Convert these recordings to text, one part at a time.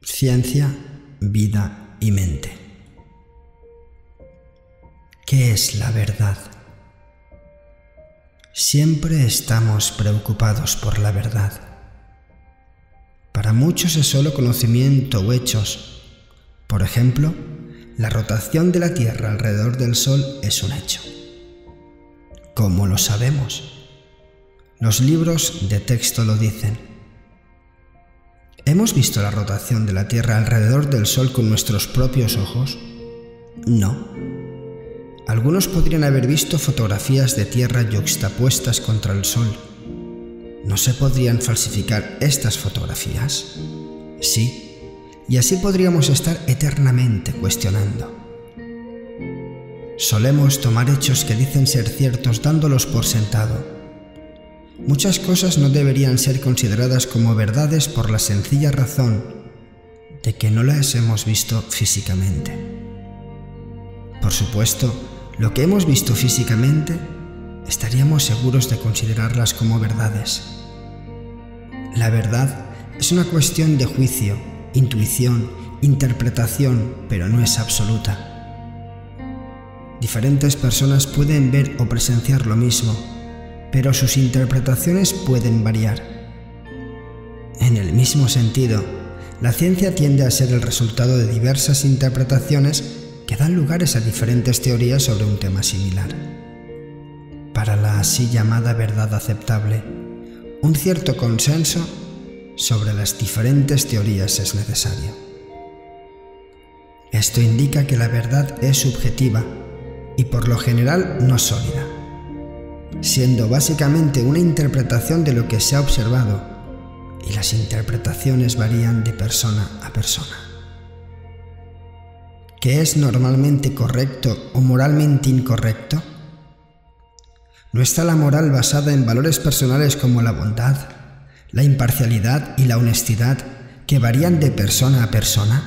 Ciencia, vida y mente. ¿Qué es la verdad? Siempre estamos preocupados por la verdad. Para muchos es solo conocimiento o hechos. Por ejemplo, la rotación de la Tierra alrededor del Sol es un hecho. ¿Cómo lo sabemos? Los libros de texto lo dicen. ¿Hemos visto la rotación de la Tierra alrededor del Sol con nuestros propios ojos? No. Algunos podrían haber visto fotografías de Tierra yuxtapuestas contra el Sol. ¿No se podrían falsificar estas fotografías? Sí, y así podríamos estar eternamente cuestionando. Solemos tomar hechos que dicen ser ciertos dándolos por sentado. Muchas cosas no deberían ser consideradas como verdades por la sencilla razón de que no las hemos visto físicamente. Por supuesto, lo que hemos visto físicamente, estaríamos seguros de considerarlas como verdades. La verdad es una cuestión de juicio, intuición, interpretación, pero no es absoluta. Diferentes personas pueden ver o presenciar lo mismo, pero sus interpretaciones pueden variar. En el mismo sentido, la ciencia tiende a ser el resultado de diversas interpretaciones que dan lugares a diferentes teorías sobre un tema similar. Para la así llamada verdad aceptable, un cierto consenso sobre las diferentes teorías es necesario. Esto indica que la verdad es subjetiva y por lo general no sólida, siendo básicamente una interpretación de lo que se ha observado, y las interpretaciones varían de persona a persona. ¿Qué es normalmente correcto o moralmente incorrecto? ¿No está la moral basada en valores personales como la bondad, la imparcialidad y la honestidad que varían de persona a persona?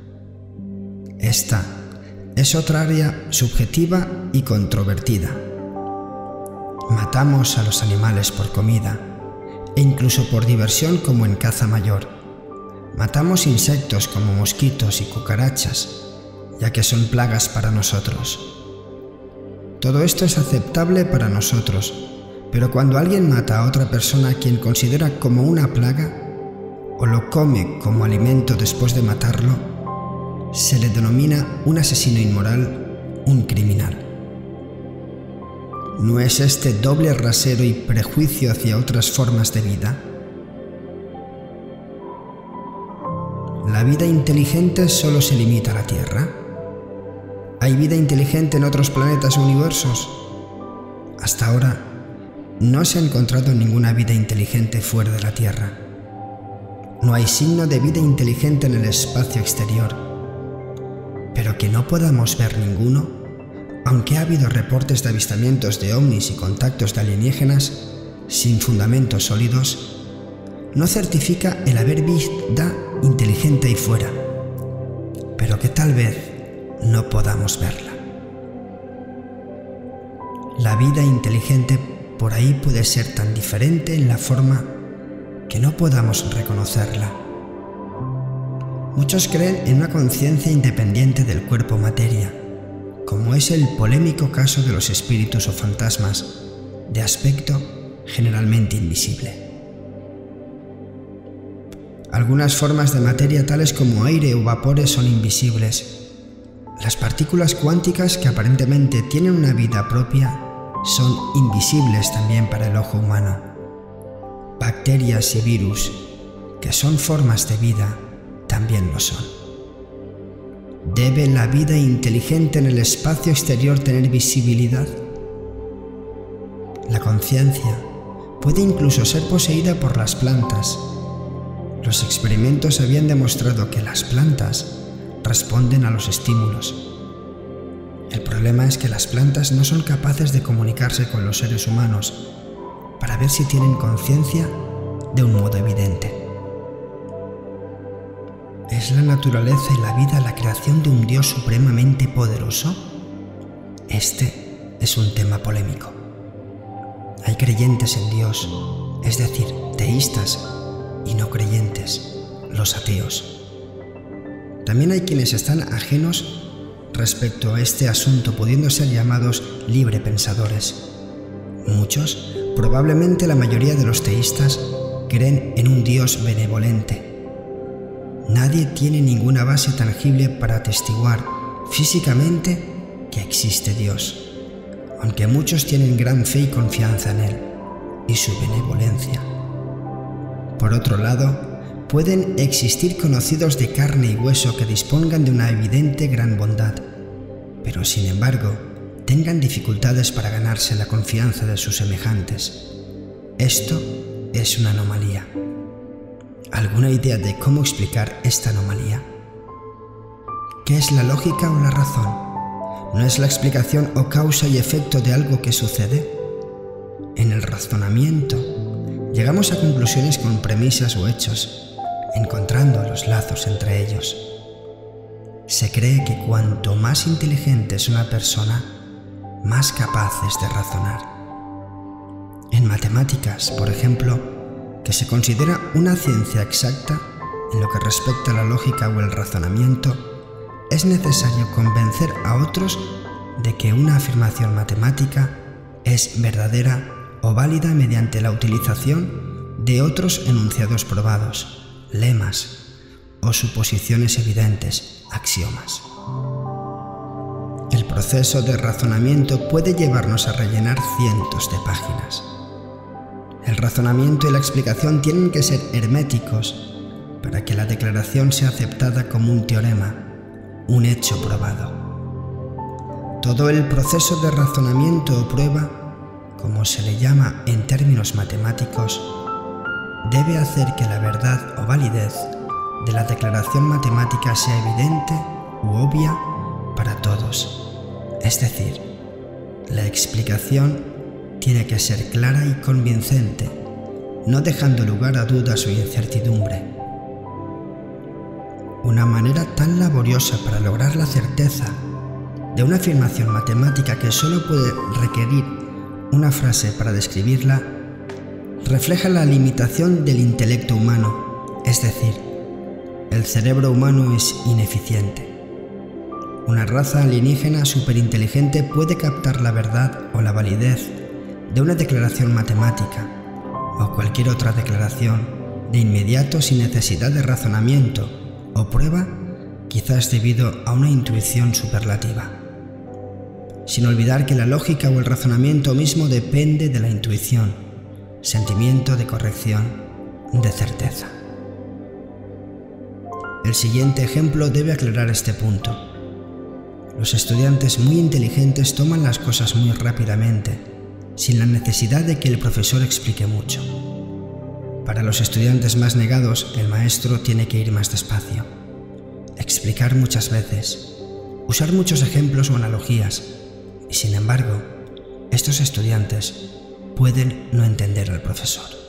Esta es otra área subjetiva y controvertida. Matamos a los animales por comida e incluso por diversión como en caza mayor. Matamos insectos como mosquitos y cucarachas, ya que son plagas para nosotros. Todo esto es aceptable para nosotros, pero cuando alguien mata a otra persona a quien considera como una plaga o lo come como alimento después de matarlo, se le denomina un asesino inmoral, un criminal. ¿No es este doble rasero y prejuicio hacia otras formas de vida? ¿La vida inteligente solo se limita a la Tierra? ¿Hay vida inteligente en otros planetas o universos? Hasta ahora, no se ha encontrado ninguna vida inteligente fuera de la Tierra. No hay signo de vida inteligente en el espacio exterior. Pero que no podamos ver ninguno, aunque ha habido reportes de avistamientos de ovnis y contactos de alienígenas sin fundamentos sólidos, no certifica el haber vida inteligente ahí fuera, pero que tal vez no podamos verla. La vida inteligente por ahí puede ser tan diferente en la forma que no podamos reconocerla. Muchos creen en una conciencia independiente del cuerpo materia, como es el polémico caso de los espíritus o fantasmas, de aspecto generalmente invisible. Algunas formas de materia tales como aire o vapores son invisibles. Las partículas cuánticas, que aparentemente tienen una vida propia, son invisibles también para el ojo humano. Bacterias y virus, que son formas de vida, también lo son. ¿Debe la vida inteligente en el espacio exterior tener visibilidad? La conciencia puede incluso ser poseída por las plantas. Los experimentos habían demostrado que las plantas responden a los estímulos. El problema es que las plantas no son capaces de comunicarse con los seres humanos para ver si tienen conciencia de un modo evidente. ¿Es la naturaleza y la vida la creación de un Dios supremamente poderoso? Este es un tema polémico. Hay creyentes en Dios, es decir, teístas, y no creyentes, los ateos. También hay quienes están ajenos respecto a este asunto, pudiendo ser llamados librepensadores. Muchos, probablemente la mayoría de los teístas, creen en un Dios benevolente. Nadie tiene ninguna base tangible para atestiguar físicamente que existe Dios, aunque muchos tienen gran fe y confianza en Él y su benevolencia. Por otro lado, pueden existir conocidos de carne y hueso que dispongan de una evidente gran bondad, pero sin embargo tengan dificultades para ganarse la confianza de sus semejantes. Esto es una anomalía. ¿Alguna idea de cómo explicar esta anomalía? ¿Qué es la lógica o la razón? ¿No es la explicación o causa y efecto de algo que sucede? En el razonamiento, llegamos a conclusiones con premisas o hechos, encontrando los lazos entre ellos. Se cree que cuanto más inteligente es una persona, más capaz es de razonar. En matemáticas, por ejemplo, que se considera una ciencia exacta en lo que respecta a la lógica o el razonamiento, es necesario convencer a otros de que una afirmación matemática es verdadera o válida mediante la utilización de otros enunciados probados, lemas o suposiciones evidentes, axiomas. El proceso de razonamiento puede llevarnos a rellenar cientos de páginas. El razonamiento y la explicación tienen que ser herméticos para que la declaración sea aceptada como un teorema, un hecho probado. Todo el proceso de razonamiento o prueba, como se le llama en términos matemáticos, debe hacer que la verdad o validez de la declaración matemática sea evidente u obvia para todos. Es decir, la explicación tiene que ser clara y convincente, no dejando lugar a dudas o incertidumbre. Una manera tan laboriosa para lograr la certeza de una afirmación matemática que solo puede requerir una frase para describirla, refleja la limitación del intelecto humano, es decir, el cerebro humano es ineficiente. Una raza alienígena superinteligente puede captar la verdad o la validez de una declaración matemática o cualquier otra declaración de inmediato sin necesidad de razonamiento o prueba, quizás debido a una intuición superlativa. Sin olvidar que la lógica o el razonamiento mismo depende de la intuición, sentimiento de corrección, de certeza. El siguiente ejemplo debe aclarar este punto. Los estudiantes muy inteligentes toman las cosas muy rápidamente, sin la necesidad de que el profesor explique mucho. Para los estudiantes más negados, el maestro tiene que ir más despacio, explicar muchas veces, usar muchos ejemplos o analogías, y sin embargo, estos estudiantes pueden no entender al profesor.